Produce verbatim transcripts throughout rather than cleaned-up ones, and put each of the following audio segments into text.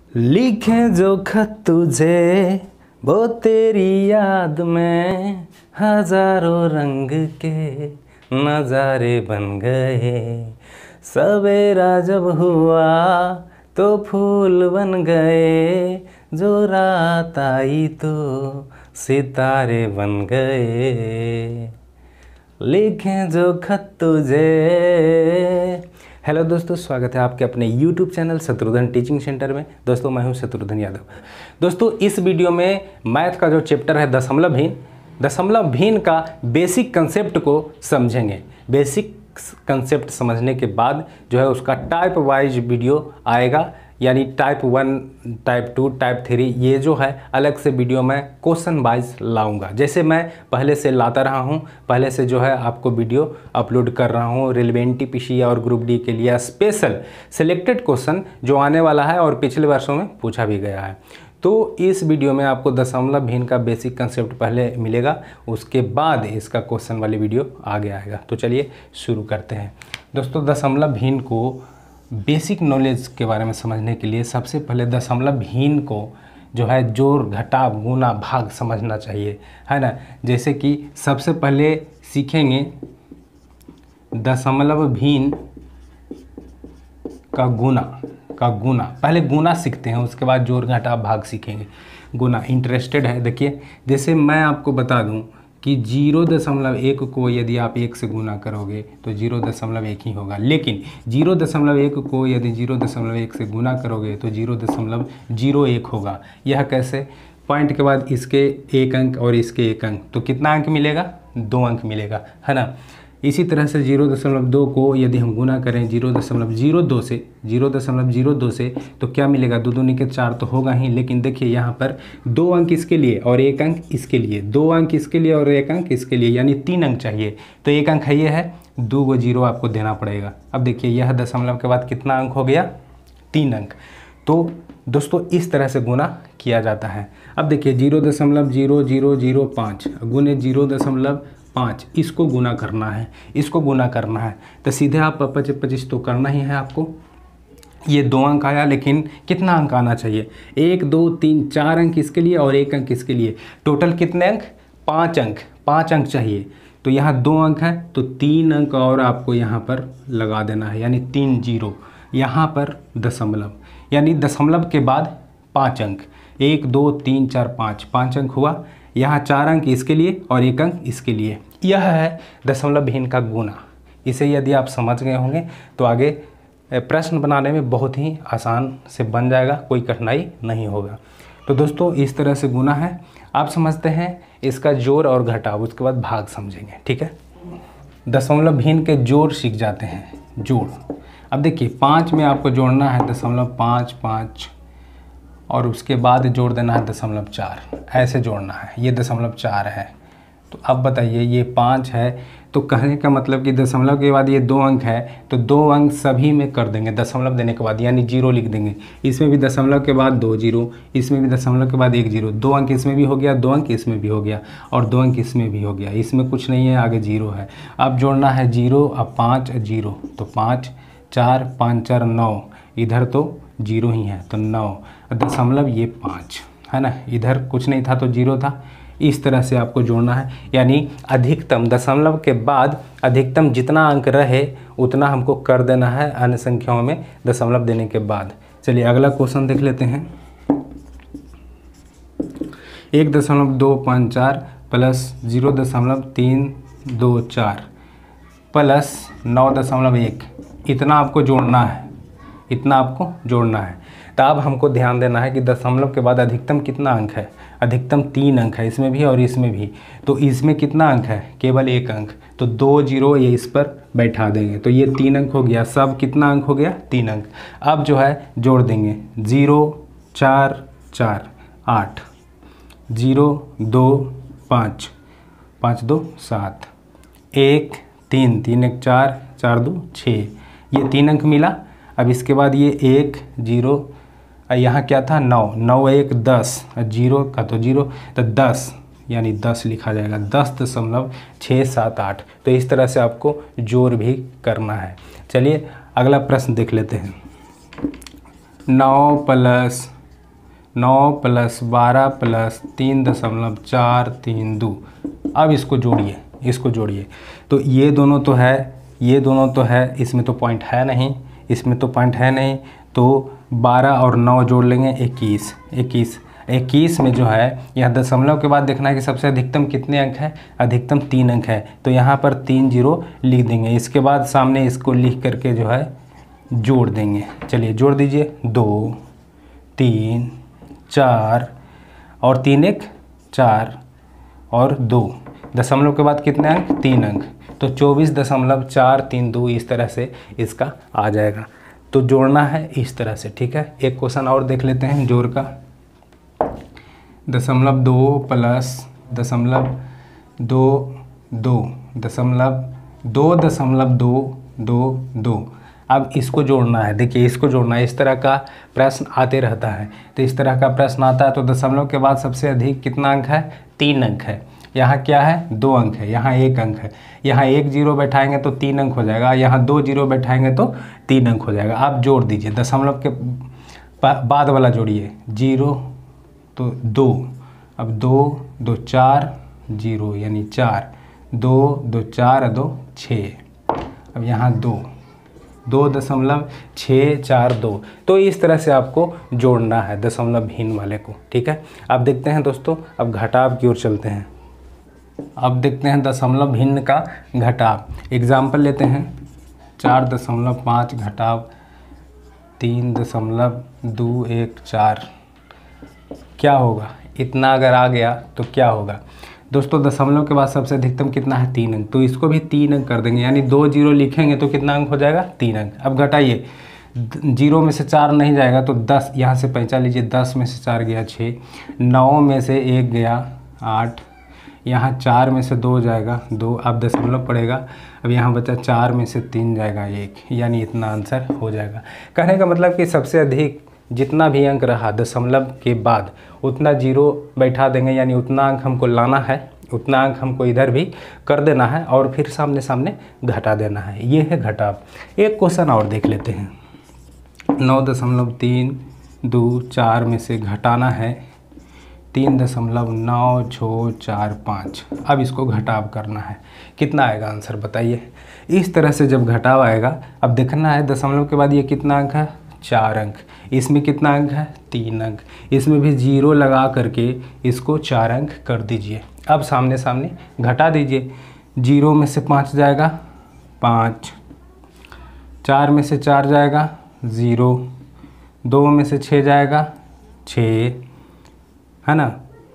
लिखे जो खत तुझे वो तेरी याद में हजारों रंग के नज़ारे बन गए। सवेरा जब हुआ तो फूल बन गए, जो रात आई तो सितारे बन गए। लिखे जो खत तुझे। हेलो दोस्तों, स्वागत है आपके अपने YouTube channel Shatrughan teaching centre में। दोस्तों मैं हूं शत्रुघ्न यादव। दोस्तों इस वीडियो में मैथ का जो चैप्टर है दशमलवहीन, दशमलवहीन का बेसिक कंसेप्ट को समझेंगे। बेसिक कंसेप्ट समझने के बाद जो है उसका टाइप वाइज वीडियो आएगा, यानी type one, type two, type three, ये जो है अलग से वीडियो में क्वेश्चन वाइज लाऊंगा। जैसे मैं पहले से लाता रहा हूँ, पहले से जो है आपको वीडियो अपलोड कर रहा हूँ रेलवे एनटीपीसी और ग्रुप डी के लिए स्पेशल सिलेक्टेड क्वेश्चन जो आने वाला है और पिछले वर्षों में पूछा भी गया है। तो इस वीडियो में आपको दशमलवहीन का बेसिक कंसेप्ट पहले मिलेगा, उसके बाद इसका क्वेश्चन वाली वीडियो आगे आएगा। तो चलिए शुरू करते हैं। दोस्तों दशमलवहीन को बेसिक नॉलेज के बारे में समझने के लिए सबसे पहले दशमलवहीन को जो है जोड़, घटाव, गुना, भाग समझना चाहिए, है ना। जैसे कि सबसे पहले सीखेंगे दशमलवहीन का गुना का गुना। पहले गुना सीखते हैं, उसके बाद जोड़, घटाव, भाग सीखेंगे। गुना इंटरेस्टेड है? देखिए, जैसे मैं आपको बता दूं कि जीरो दशमलव एक को यदि आप एक से गुना करोगे तो जीरो दशमलव एक ही होगा, लेकिन जीरो दशमलव एक को यदि जीरो दशमलव एक से गुना करोगे तो जीरो दशमलव जीरो एक होगा। यह कैसे? पॉइंट के बाद इसके एक अंक और इसके एक अंक, तो कितना अंक मिलेगा? दो अंक मिलेगा, है ना। इसी तरह से जीरो दशमलव दो को यदि हम गुना करें जीरो दशमलव जीरो दो से जीरो दशमलव जीरो दो से तो क्या मिलेगा? दो दूनी के चार तो होगा ही, लेकिन देखिए यहाँ पर दो अंक इसके लिए और एक अंक इसके लिए, दो अंक इसके लिए और एक अंक इसके लिए, यानी तीन अंक चाहिए। तो एक अंक है ये है, दो गो जीरो आपको देना पड़ेगा। अब देखिए यह दशमलव के बाद कितना अंक हो गया? तीन अंक। तो दोस्तों इस तरह से गुना किया जाता है। अब देखिए जीरो दशमलव जीरो जीरो जीरो पाँच गुने जीरो दशमलव पाँच, इसको गुना करना है, इसको गुना करना है, तो सीधे आप पच्चीस पच्चीस तो करना ही है आपको। ये दो अंक आया, लेकिन कितना अंक आना चाहिए? एक, दो, तीन, चार अंक इसके लिए और एक अंक इसके लिए, टोटल कितने अंक? पाँच अंक। पाँच अंक चाहिए, तो यहाँ दो अंक है तो तीन अंक और आपको यहाँ पर लगा देना है, यानी तीन जीरो। यहाँ पर दशमलव, यानी दशमलव के बाद पाँच अंक, एक, दो, तीन, चार, पाँच, पाँच अंक हुआ। यहाँ चार अंक इसके लिए और एक अंक इसके लिए। यह है दशमलवहीन का गुना। इसे यदि आप समझ गए होंगे तो आगे प्रश्न बनाने में बहुत ही आसान से बन जाएगा, कोई कठिनाई नहीं होगा। तो दोस्तों इस तरह से गुना है, आप समझते हैं। इसका जोड़ और घटाव, उसके बाद भाग समझेंगे, ठीक है। दशमलवहीन के जोड़ सीख जाते हैं। जोड़, अब देखिए पाँच में आपको जोड़ना है दशमलव पाँच पाँच, और उसके बाद जोड़ देना है दशमलव चार, ऐसे जोड़ना है। ये दशमलव चार है, तो अब बताइए ये पाँच है, तो कहने का मतलब कि दशमलव के बाद ये दो अंक है तो दो अंक सभी में कर देंगे दशमलव देने के बाद, यानी जीरो लिख देंगे। इसमें भी दशमलव के बाद दो जीरो, इसमें भी दशमलव के बाद एक जीरो, दो अंक इसमें भी हो गया, दो अंक इसमें भी हो गया और दो अंक इसमें भी हो गया। इसमें कुछ नहीं है, आगे जीरो है। अब जोड़ना है जीरो, अब पाँच जीरो, तो पाँच, चार, पाँच चार नौ, इधर तो जीरो ही है तो नौ, दशमलव ये पाँच, है ना। इधर कुछ नहीं था तो जीरो था। इस तरह से आपको जोड़ना है, यानी अधिकतम दशमलव के बाद अधिकतम जितना अंक रहे उतना हमको कर देना है अन्य संख्याओं में दशमलव देने के बाद। चलिए अगला क्वेश्चन देख लेते हैं। एक दशमलव दो पाँच चार प्लस जीरो दशमलव तीन दो चार प्लस नौ दशमलव एक, इतना आपको जोड़ना है, इतना आपको जोड़ना है। तो अब हमको ध्यान देना है कि दशमलव के बाद अधिकतम कितना अंक है? अधिकतम तीन अंक है, इसमें भी और इसमें भी। तो इसमें कितना अंक है? केवल एक अंक, तो दो जीरो ये इस पर बैठा देंगे, तो ये तीन अंक हो गया। सब कितना अंक हो गया? तीन अंक। अब जो है जोड़ देंगे, जीरो चार चार आठ, जीरो दो पाँच, पाँच दो सात, एक तीन, तीन एक चार, चार दो छः, ये तीन अंक मिला। अब इसके बाद ये एक जीरो, यहाँ क्या था? नौ, नौ एक दस, जीरो का तो जीरो, तो दस, यानी दस लिखा जाएगा, दस दशमलव छः सात आठ। तो इस तरह से आपको जोड़ भी करना है। चलिए अगला प्रश्न देख लेते हैं। नौ प्लस नौ प्लस बारह प्लस तीन दशमलव चार तीन दो। अब इसको जोड़िए, इसको जोड़िए तो ये दोनों तो है, ये दोनों तो है, इसमें तो पॉइंट है नहीं, इसमें तो पॉइंट है नहीं, तो बारह और नौ जोड़ लेंगे इक्कीस। इक्कीस इक्कीस में जो है यह दशमलव के बाद देखना है कि सबसे अधिकतम कितने अंक है, अधिकतम तीन अंक है, तो यहाँ पर तीन जीरो लिख देंगे। इसके बाद सामने इसको लिख करके जो है जोड़ देंगे। चलिए जोड़ दीजिए, दो तीन चार और तीन एक चार और दो, दशमलव के बाद कितने अंक, तीन अंक, तो चौबीस दशमलव चार तीन दो इस तरह से इसका आ जाएगा। तो जोड़ना है इस तरह से, ठीक है। एक क्वेश्चन और देख लेते हैं जोड़ का। दशमलव दो प्लस दशमलव दो दो दशमलव दो दशमलव दो दो दो। अब इसको जोड़ना है, देखिए इसको जोड़ना है। इस तरह का प्रश्न आते रहता है, तो इस तरह का प्रश्न आता है तो दशमलव के बाद सबसे अधिक कितना अंक है, तीन अंक है। यहाँ क्या है, दो अंक है, यहाँ एक अंक है। यहाँ एक जीरो बैठाएंगे तो तीन अंक हो जाएगा, यहाँ दो जीरो बैठाएंगे तो तीन अंक हो जाएगा। आप जोड़ दीजिए, दशमलव के बाद वाला जोड़िए, जीरो तो दो, अब दो दो चार जीरो यानी चार, दो दो चार दो छः, अब यहाँ दो दो दशमलव छः चार दो। तो इस तरह से आपको जोड़ना है दशमलव भिन्न वाले को, ठीक है। अब देखते हैं दोस्तों, अब घटाव की ओर चलते हैं। अब देखते हैं दशमलव भिन्न का घटाव। एग्जाम्पल लेते हैं, चार दशमलव पाँच घटाव तीन दशमलव दो एक चार। क्या होगा, इतना अगर आ गया तो क्या होगा दोस्तों, दशमलव के बाद सबसे अधिकतम कितना है, तीन अंक, तो इसको भी तीन अंक कर देंगे, यानी दो जीरो लिखेंगे तो कितना अंक हो जाएगा, तीन अंक। अब घटाइए, जीरो में से चार नहीं जाएगा तो दस, यहाँ से पहचान लीजिए, दस में से चार गया छः, नौ में से एक गया आठ, यहाँ चार में से दो जाएगा दो, अब दशमलव पड़ेगा, अब यहाँ बचा चार में से तीन जाएगा एक, यानी इतना आंसर हो जाएगा। कहने का मतलब कि सबसे अधिक जितना भी अंक रहा दशमलव के बाद उतना जीरो बैठा देंगे, यानी उतना अंक हमको लाना है, उतना अंक हमको इधर भी कर देना है और फिर सामने सामने घटा देना है। ये है घटाव। एक क्वेश्चन और देख लेते हैं, नौ दशमलव तीन दो चार में से घटाना है तीन दशमलव नौ छः चार पाँच। अब इसको घटाव करना है, कितना आएगा आंसर बताइए। इस तरह से जब घटाव आएगा, अब देखना है दशमलव के बाद ये कितना अंक है, चार अंक, इसमें कितना अंक है, तीन अंक, इसमें भी जीरो लगा करके इसको चार अंक कर दीजिए। अब सामने सामने घटा दीजिए, जीरो में से पाँच जाएगा पाँच, चार में से चार जाएगा ज़ीरो, दो में से छः जाएगा छः, है ना,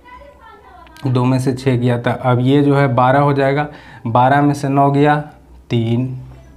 दो में से छः गया था। अब ये जो है बारह हो जाएगा, बारह में से नौ गया तीन,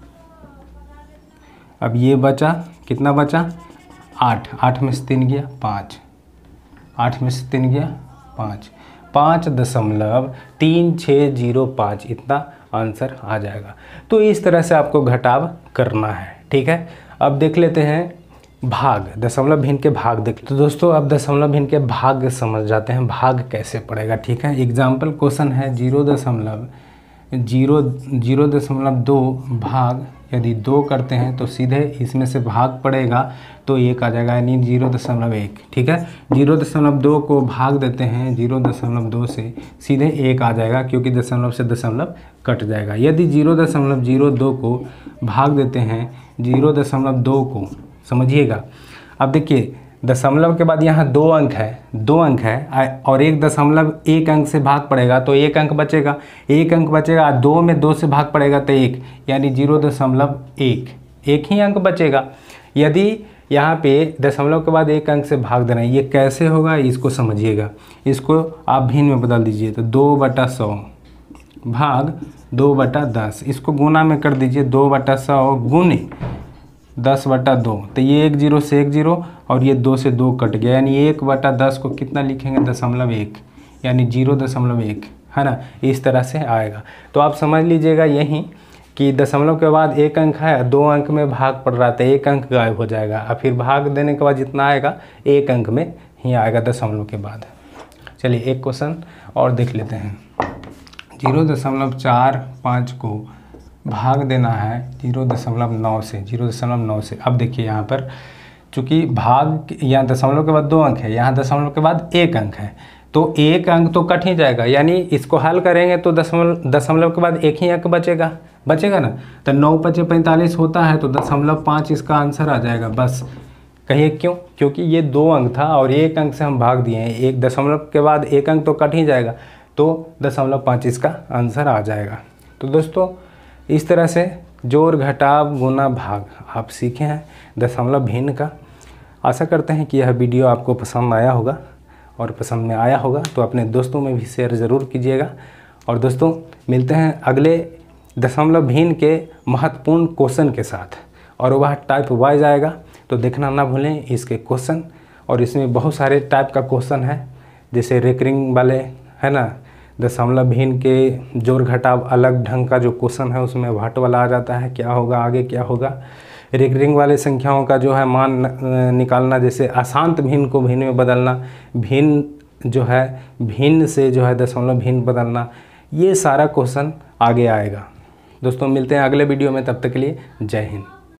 अब ये बचा कितना बचा, आठ, आठ में से तीन गया पाँच, आठ में से तीन गया पाँच, पाँच दशमलव तीन छः जीरो पाँच, इतना आंसर आ जाएगा। तो इस तरह से आपको घटाव करना है, ठीक है। अब देख लेते हैं भाग, दशमलव भिन्न के भाग देख। तो दोस्तों अब दशमलव भिन्न के भाग समझ जाते हैं, भाग कैसे पड़ेगा, ठीक है। एग्जाम्पल क्वेश्चन है, जीरो दशमलव जीरो जीरो दशमलव दो भाग, यदि दो करते हैं तो सीधे इसमें से भाग पड़ेगा तो एक आ जाएगा, यानी जीरो दशमलव एक, ठीक है। जीरो दशमलव दो को भाग देते हैं जीरो दशमलव दो से, सीधे एक आ जाएगा, क्योंकि दशमलव से दशमलव कट जाएगा। यदि जीरो दशमलव जीरो दो को भाग देते हैं जीरो दशमलव दो को, समझिएगा। अब देखिए दशमलव के बाद यहाँ दो अंक है, दो अंक है और एक दशमलव एक अंक से भाग पड़ेगा तो एक अंक बचेगा, एक अंक बचेगा, दो में दो से भाग पड़ेगा तो एक, यानी जीरो दशमलव एक, एक ही अंक बचेगा। यदि यहाँ पे दशमलव के बाद एक अंक से भाग देना है, ये कैसे होगा इसको समझिएगा। इसको आप भिन्न में बदल दीजिए, तो दो बटा सौ भाग दो बटा दस, इसको गुना में कर दीजिए, दो बटा सौ गुने दस बटा दो, तो ये एक जीरो से एक जीरो और ये दो से दो कट गया, यानी एक बटा दस को कितना लिखेंगे, दशमलव एक, यानी जीरो दशमलव एक, है ना, इस तरह से आएगा। तो आप समझ लीजिएगा यहीं कि दशमलव के बाद एक अंक है, दो अंक में भाग पड़ रहा था, एक अंक गायब हो जाएगा और फिर भाग देने के बाद जितना आएगा एक अंक में ही आएगा दशमलव के बाद। चलिए एक क्वेश्चन और देख लेते हैं, जीरो दशमलव चार पाँच को भाग देना है जीरो दशमलव नौ से, जीरो दशमलव नौ से। अब देखिए यहाँ पर चूँकि भाग यहाँ दशमलव के बाद दो अंक है, यहाँ दशमलव के बाद एक अंक है, तो एक अंक तो कट ही जाएगा, यानी इसको हल करेंगे तो दशमलव दशमलव के बाद एक ही अंक बचेगा बचेगा ना। तो नौ पचे पैंतालीस होता है, तो दशमलव पाँच इसका आंसर आ जाएगा। बस कहिए क्यों? क्योंकि ये दो अंक था और एक अंक से हम भाग दिए हैं, एक दशमलव के बाद एक अंक तो कट ही जाएगा, तो दशमलव पाँच इसका आंसर आ जाएगा। तो दोस्तों इस तरह से जोड़ घटाव गुना भाग आप सीखे हैं दशमलव भिन्न का। आशा करते हैं कि यह वीडियो आपको पसंद आया होगा, और पसंद में आया होगा तो अपने दोस्तों में भी शेयर ज़रूर कीजिएगा। और दोस्तों मिलते हैं अगले दशमलव भिन्न के महत्वपूर्ण क्वेश्चन के साथ, और वह टाइप वाइज आएगा, तो देखना ना भूलें इसके क्वेश्चन। और इसमें बहुत सारे टाइप का क्वेश्चन है, जैसे रेकरिंग वाले है ना, दशमलव भिन्न के जोड़ घटाव अलग ढंग का जो क्वेश्चन है उसमें व्हाट वाला आ जाता है, क्या होगा आगे क्या होगा। रेकरिंग वाले संख्याओं का जो है मान निकालना, जैसे अशांत भिन्न को भिन्न में बदलना, भिन्न जो है भिन्न से जो है दशमलव भिन्न बदलना, ये सारा क्वेश्चन आगे आएगा। दोस्तों मिलते हैं अगले वीडियो में, तब तक के लिए जय हिंद।